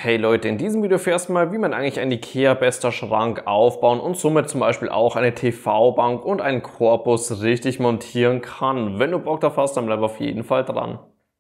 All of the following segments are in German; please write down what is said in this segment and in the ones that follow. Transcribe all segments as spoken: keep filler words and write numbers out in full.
Hey Leute, in diesem Video erfährst du mal, wie man eigentlich einen IKEA-bester Schrank aufbauen und somit zum Beispiel auch eine T V-Bank und einen Korpus richtig montieren kann. Wenn du Bock darauf hast, dann bleib auf jeden Fall dran.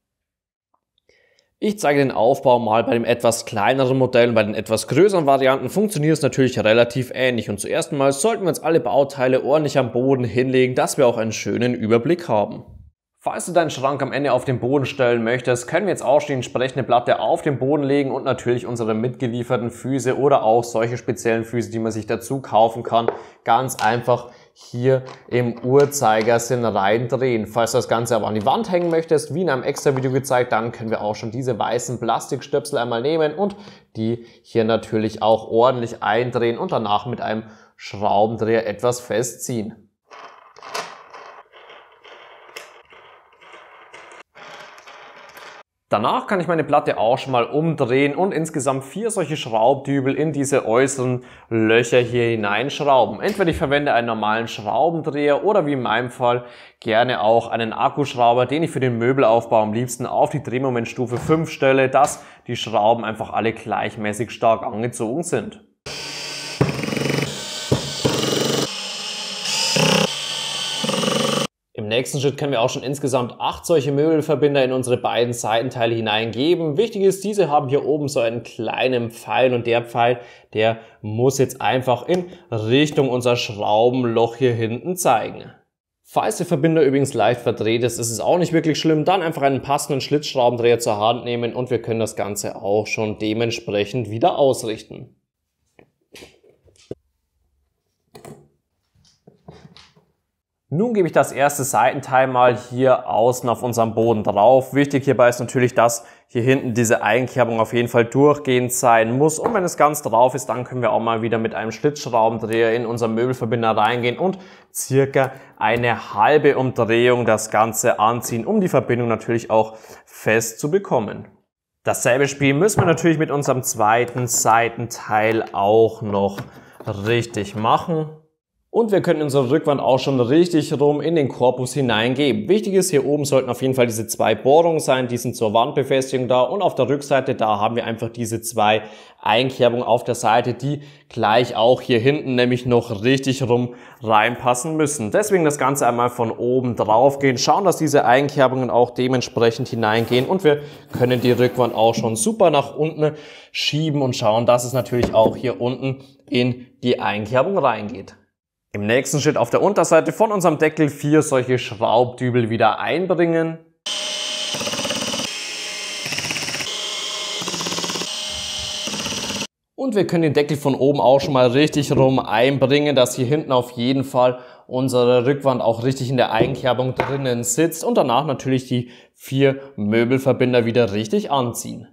Ich zeige den Aufbau mal bei dem etwas kleineren Modell und bei den etwas größeren Varianten funktioniert es natürlich relativ ähnlich. Und zuerst mal sollten wir uns alle Bauteile ordentlich am Boden hinlegen, dass wir auch einen schönen Überblick haben. Falls du deinen Schrank am Ende auf den Boden stellen möchtest, können wir jetzt auch die entsprechende Platte auf den Boden legen und natürlich unsere mitgelieferten Füße oder auch solche speziellen Füße, die man sich dazu kaufen kann, ganz einfach hier im Uhrzeigersinn reindrehen. Falls du das Ganze aber an die Wand hängen möchtest, wie in einem extra Video gezeigt, dann können wir auch schon diese weißen Plastikstöpsel einmal nehmen und die hier natürlich auch ordentlich eindrehen und danach mit einem Schraubendreher etwas festziehen. Danach kann ich meine Platte auch schon mal umdrehen und insgesamt vier solche Schraubdübel in diese äußeren Löcher hier hineinschrauben. Entweder ich verwende einen normalen Schraubendreher oder wie in meinem Fall gerne auch einen Akkuschrauber, den ich für den Möbelaufbau am liebsten auf die Drehmomentstufe fünf stelle, dass die Schrauben einfach alle gleichmäßig stark angezogen sind. Im nächsten Schritt können wir auch schon insgesamt acht solche Möbelverbinder in unsere beiden Seitenteile hineingeben. Wichtig ist, diese haben hier oben so einen kleinen Pfeil und der Pfeil, der muss jetzt einfach in Richtung unser Schraubenloch hier hinten zeigen. Falls der Verbinder übrigens leicht verdreht ist, ist es auch nicht wirklich schlimm. Dann einfach einen passenden Schlitzschraubendreher zur Hand nehmen und wir können das Ganze auch schon dementsprechend wieder ausrichten. Nun gebe ich das erste Seitenteil mal hier außen auf unserem Boden drauf. Wichtig hierbei ist natürlich, dass hier hinten diese Einkerbung auf jeden Fall durchgehend sein muss. Und wenn es ganz drauf ist, dann können wir auch mal wieder mit einem Schlitzschraubendreher in unseren Möbelverbinder reingehen und circa eine halbe Umdrehung das Ganze anziehen, um die Verbindung natürlich auch fest zu bekommen. Dasselbe Spiel müssen wir natürlich mit unserem zweiten Seitenteil auch noch richtig machen. Und wir können unsere Rückwand auch schon richtig rum in den Korpus hineingeben. Wichtig ist, hier oben sollten auf jeden Fall diese zwei Bohrungen sein, die sind zur Wandbefestigung da. Und auf der Rückseite, da haben wir einfach diese zwei Einkerbungen auf der Seite, die gleich auch hier hinten nämlich noch richtig rum reinpassen müssen. Deswegen das Ganze einmal von oben drauf gehen, schauen, dass diese Einkerbungen auch dementsprechend hineingehen. Und wir können die Rückwand auch schon super nach unten schieben und schauen, dass es natürlich auch hier unten in die Einkerbung reingeht. Im nächsten Schritt auf der Unterseite von unserem Deckel vier solche Schraubdübel wieder einbringen. Und wir können den Deckel von oben auch schon mal richtig rum einbringen, dass hier hinten auf jeden Fall unsere Rückwand auch richtig in der Einkerbung drinnen sitzt und danach natürlich die vier Möbelverbinder wieder richtig anziehen.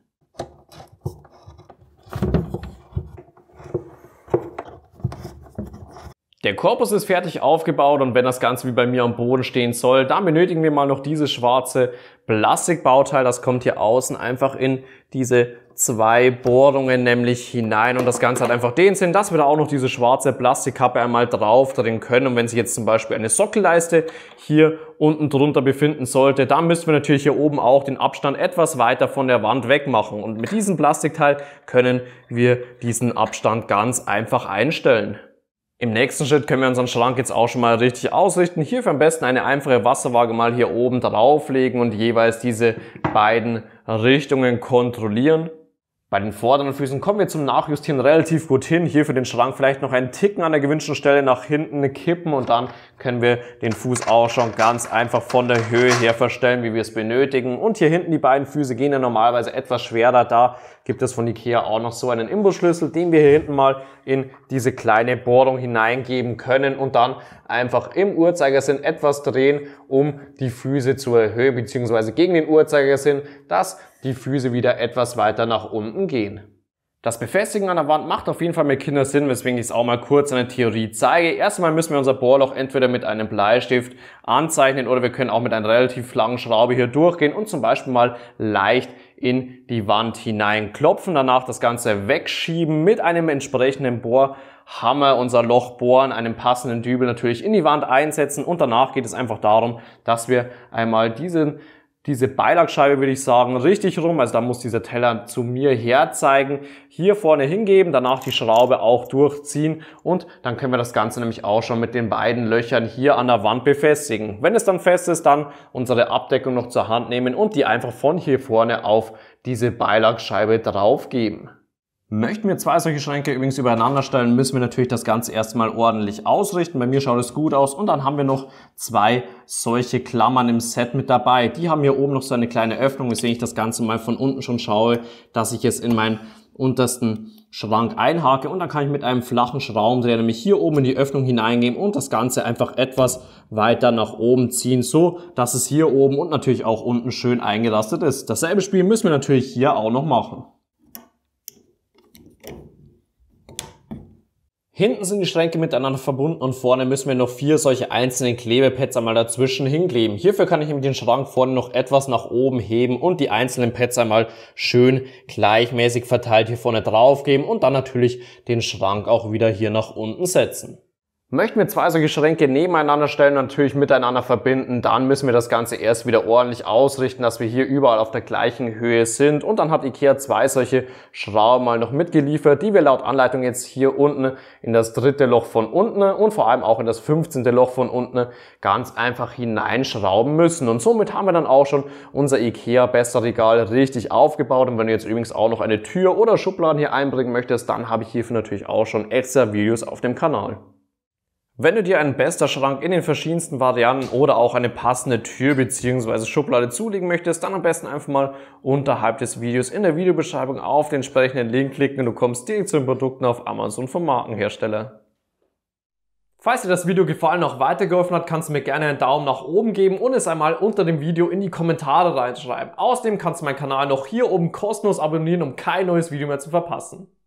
Der Korpus ist fertig aufgebaut und wenn das Ganze wie bei mir am Boden stehen soll, dann benötigen wir mal noch dieses schwarze Plastikbauteil. Das kommt hier außen einfach in diese zwei Bohrungen nämlich hinein und das Ganze hat einfach den Sinn, dass wir da auch noch diese schwarze Plastikkappe einmal drauf drehen können. Und wenn sich jetzt zum Beispiel eine Sockelleiste hier unten drunter befinden sollte, dann müssen wir natürlich hier oben auch den Abstand etwas weiter von der Wand weg machen. Und mit diesem Plastikteil können wir diesen Abstand ganz einfach einstellen. Im nächsten Schritt können wir unseren Schrank jetzt auch schon mal richtig ausrichten. Hierfür am besten eine einfache Wasserwaage mal hier oben drauflegen und jeweils diese beiden Richtungen kontrollieren. Bei den vorderen Füßen kommen wir zum Nachjustieren relativ gut hin. Hier für den Schrank vielleicht noch einen Ticken an der gewünschten Stelle nach hinten kippen und dann können wir den Fuß auch schon ganz einfach von der Höhe her verstellen, wie wir es benötigen. Und hier hinten die beiden Füße gehen ja normalerweise etwas schwerer. Da gibt es von IKEA auch noch so einen Imbusschlüssel, den wir hier hinten mal in diese kleine Bohrung hineingeben können und dann einfach im Uhrzeigersinn etwas drehen, um die Füße zu erhöhen, beziehungsweise gegen den Uhrzeigersinn, dass die Füße wieder etwas weiter nach unten gehen. Das Befestigen an der Wand macht auf jeden Fall mit Kindern Sinn, weswegen ich es auch mal kurz in der Theorie zeige. Erstmal müssen wir unser Bohrloch entweder mit einem Bleistift anzeichnen oder wir können auch mit einer relativ langen Schraube hier durchgehen und zum Beispiel mal leicht in die Wand hineinklopfen. Danach das Ganze wegschieben, mit einem entsprechenden Bohrhammer unser Loch bohren, einen passenden Dübel natürlich in die Wand einsetzen und danach geht es einfach darum, dass wir einmal diesen diese Beilagscheibe, würde ich sagen, richtig rum. Also da muss dieser Teller zu mir herzeigen. Hier vorne hingeben, danach die Schraube auch durchziehen und dann können wir das Ganze nämlich auch schon mit den beiden Löchern hier an der Wand befestigen. Wenn es dann fest ist, dann unsere Abdeckung noch zur Hand nehmen und die einfach von hier vorne auf diese Beilagscheibe drauf geben. Möchten wir zwei solche Schränke übrigens übereinander stellen, müssen wir natürlich das Ganze erstmal ordentlich ausrichten. Bei mir schaut es gut aus und dann haben wir noch zwei solche Klammern im Set mit dabei. Die haben hier oben noch so eine kleine Öffnung, weswegen ich das Ganze mal von unten schon schaue, dass ich es in meinen untersten Schrank einhake und dann kann ich mit einem flachen Schraubendreher nämlich hier oben in die Öffnung hineingeben und das Ganze einfach etwas weiter nach oben ziehen, so dass es hier oben und natürlich auch unten schön eingerastet ist. Dasselbe Spiel müssen wir natürlich hier auch noch machen. Hinten sind die Schränke miteinander verbunden und vorne müssen wir noch vier solche einzelnen Klebepads einmal dazwischen hinkleben. Hierfür kann ich nämlich den Schrank vorne noch etwas nach oben heben und die einzelnen Pads einmal schön gleichmäßig verteilt hier vorne drauf geben und dann natürlich den Schrank auch wieder hier nach unten setzen. Möchten wir zwei solche Schränke nebeneinander stellen und natürlich miteinander verbinden, dann müssen wir das Ganze erst wieder ordentlich ausrichten, dass wir hier überall auf der gleichen Höhe sind. Und dann hat IKEA zwei solche Schrauben mal noch mitgeliefert, die wir laut Anleitung jetzt hier unten in das dritte Loch von unten und vor allem auch in das fünfzehnte Loch von unten ganz einfach hineinschrauben müssen. Und somit haben wir dann auch schon unser IKEA Besta-Regal richtig aufgebaut. Und wenn du jetzt übrigens auch noch eine Tür oder Schubladen hier einbringen möchtest, dann habe ich hierfür natürlich auch schon extra Videos auf dem Kanal. Wenn du dir einen Besta-Schrank in den verschiedensten Varianten oder auch eine passende Tür bzw. Schublade zulegen möchtest, dann am besten einfach mal unterhalb des Videos in der Videobeschreibung auf den entsprechenden Link klicken und du kommst direkt zu den Produkten auf Amazon vom Markenhersteller. Falls dir das Video gefallen und auch weitergeholfen hat, kannst du mir gerne einen Daumen nach oben geben und es einmal unter dem Video in die Kommentare reinschreiben. Außerdem kannst du meinen Kanal noch hier oben kostenlos abonnieren, um kein neues Video mehr zu verpassen.